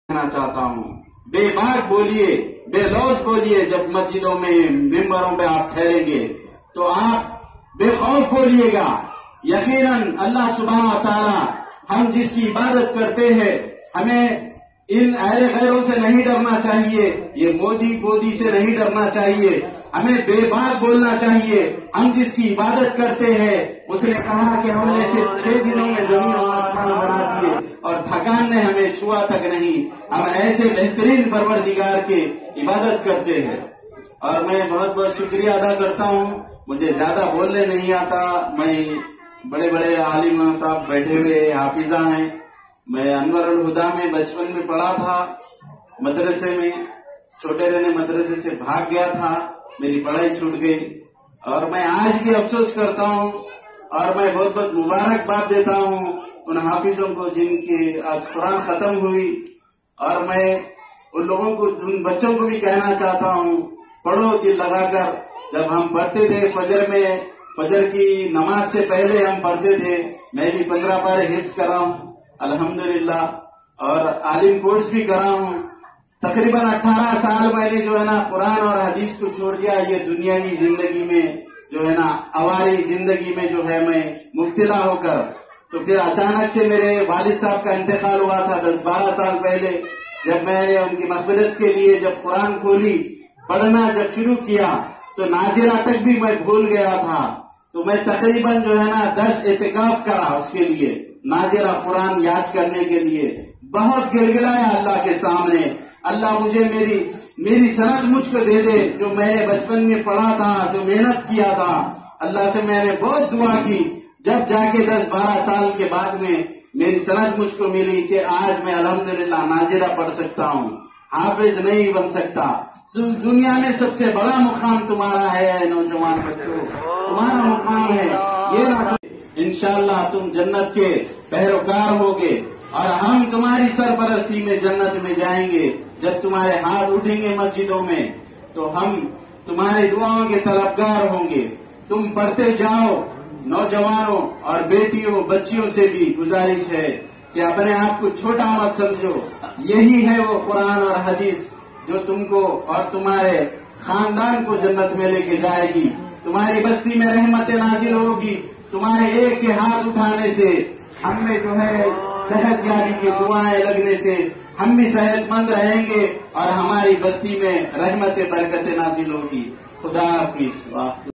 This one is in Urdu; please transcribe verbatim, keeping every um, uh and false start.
کہنا چاہتا ہوں، بے باک بولیے، بے لوث بولیے. جب مسجدوں میں ممبروں پہ آپ ٹھہریں گے تو آپ بے خوف بولیے گا. یقیناً اللہ سبحانہ و تعالی ہم جس کی عبادت کرتے ہیں ہمیں ان اہل غیروں سے نہیں ڈرنا چاہیے، یہ مودی بودی سے نہیں ڈرنا چاہیے، ہمیں بے باک بولنا چاہیے. ہم جس کی عبادت کرتے ہیں اس نے کہا کہ ہم نے صرف چھ دنوں میں زمین اور آسمان بنا دیے اور تھکان نے ہمیں چھوا تک نہیں. ہم ایسے بہترین پروردگار کی عبادت کرتے ہیں. اور میں بہت بہت شکریہ ادا کرتا ہوں. مجھے زیادہ بولنے نہیں آتا. میں بڑے بڑے عالم صاحب بیٹھے ہوئے حافظہ ہیں. میں انور الہدا میں بچپن میں پڑھا تھا مدرسے میں. چھوٹے رہنے مدرسے سے بھاگ گیا تھا، میری پڑھائی چھوٹ گئی. اور میں آج بھی افسوس کرتا ہوں اور میں بہت بہت مبارکباد دیتا ہوں ان حافظوں کو جن کی آج قرآن ختم ہوئی. اور میں ان لوگوں کو، ان بچوں کو بھی کہنا چاہتا ہوں، پڑھو دل لگا کر. جب ہم پڑھتے تھے فجر میں، فجر کی نماز سے پہلے ہم پڑھتے تھے. میں بھی پندرہ پارے حفظ کرا ہوں الحمدللہ، اور عالم کورس بھی کرا ہوں. تقریباً اٹھارہ سال میں نے جو ہے نا قرآن اور حدیث کو چھوڑ دیا. یہ دنیاوی زندگی میں جو ہے نا عواری زندگی میں جو ہے میں مبتلا ہو کر، تو پھر اچانک سے میرے والد صاحب کا انتقال ہوا تھا دس بارہ سال پہلے. جب میں نے ان کی مغفرت کے لیے جب قرآن کھولی، پڑھنا جب شروع کیا تو ناظرہ تک بھی میں بھول گیا تھا. تو میں تقریباً جو ہے نا دس اعتکاف کرا اس کے لیے، ناظرہ قرآن یاد کرنے کے لیے. بہت گڑگڑایا اللہ کے سامنے، اللہ مجھے میری میری سند مجھ کو دے دے جو میں نے بچپن میں پڑھا تھا، جو محنت کیا تھا. اللہ سے میں نے بہت دعا کی. جب جا کے دس بارہ سال کے بعد میں میری سند مجھ کو ملی کہ آج میں الحمدللہ ناظرہ پڑھ سکتا ہوں. حافظ نہیں بن سکتا. دنیا میں سب سے بڑا مقام تمہارا ہے نوجوان بچوں، تمہارا مقام ہے یہ. انشاءاللہ تم جنت کے پیروکار ہوگے اور ہم تمہاری سرپرستی میں جنت میں جائیں گے. جب تمہارے ہاتھ اٹھیں گے مسجدوں میں تو ہم تمہاری دعاؤں کے طلبگار ہوں گے. تم پڑھتے جاؤ. نوجوانوں اور بیٹیوں بچیوں سے بھی گزارش ہے کہ اپنے آپ کو چھوٹا مت سمجھو. یہی ہے وہ قرآن اور حدیث جو تم کو اور تمہارے خاندان کو جنت میں لے کے جائے گی. تمہاری بستی میں رحمت نازل ہوگی. تمہارے ایک کے ہاتھ اٹھانے سے ہم میں جو ہے صحت یابی کی دعائیں لگنے سے ہم بھی صحت مند رہیں گے اور ہماری بستی میں رحمت برکت نازل ہوگی. خدا حافظ.